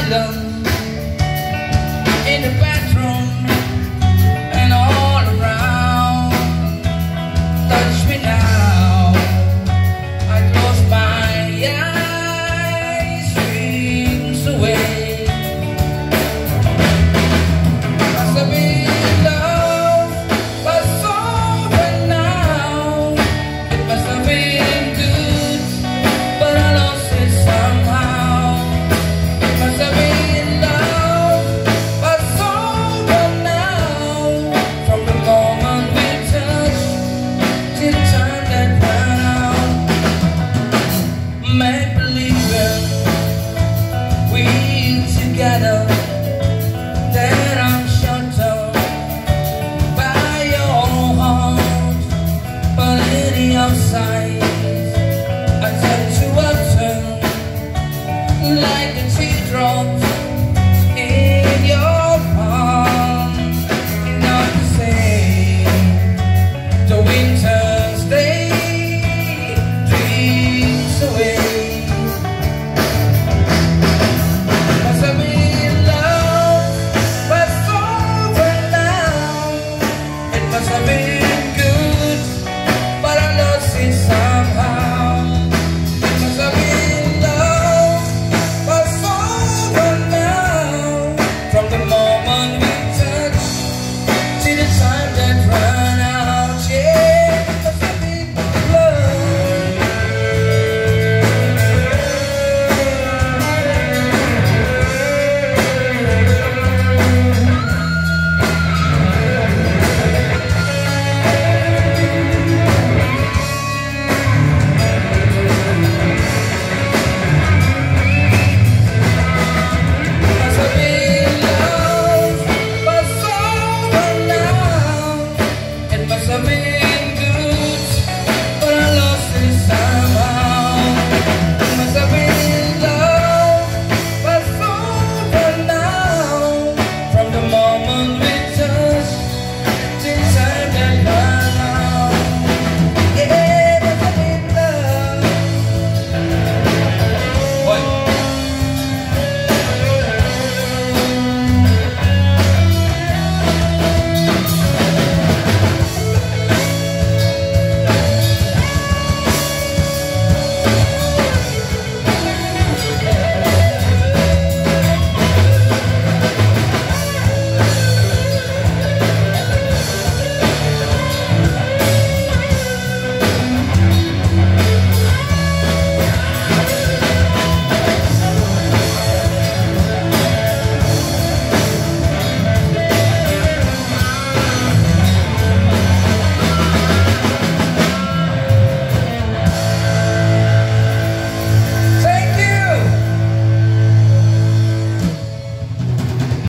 together in the bathroom and all around. Touch me now. I close my eyes, dreams away. Must have been love, but so over now. It must have been good, but I lost it somehow. It must have been love, but so over now. From the moment we touched till the time that ran out. Make believe we together, that I'm shut up by your heart, but in the outside I tend to turn like a teardrop in your palm. Not to say the winter